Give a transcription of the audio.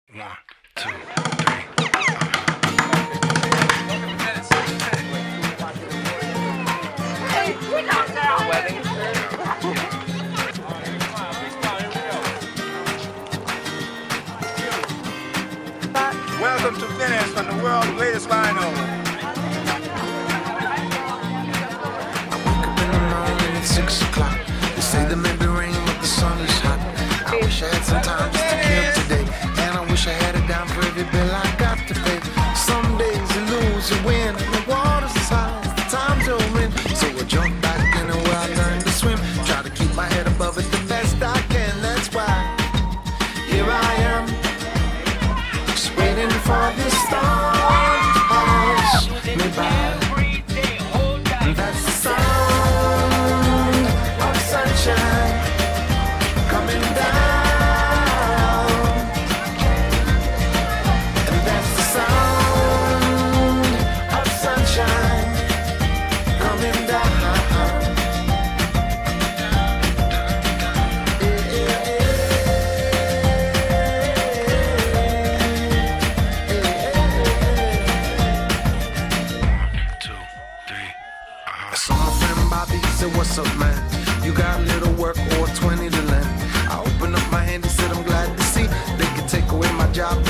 One, two, three. Hey, we don't know. Wedding. Welcome to Venice from the world's greatest rhino. I wake up in the morning at 6 o'clock. They say there may be rain, but the sun is hot. I wish I had some time just to kill today, and I wish I had it down for every bill I got to pay. Some days you lose, you win, and the water's as high as the times you're in. So I jump back in where I learned to swim. Try to keep my head above it the best I can. That's why here I am, just waiting for this storm to pass me by. That's the sound of sunshine coming down, and that's the sound of sunshine coming down. Two, three. I saw my friend Bobby, he said, what's up, man? You got a little work or 20 to lend. I opened up my hand, he said, I'm glad to see they can take away my job.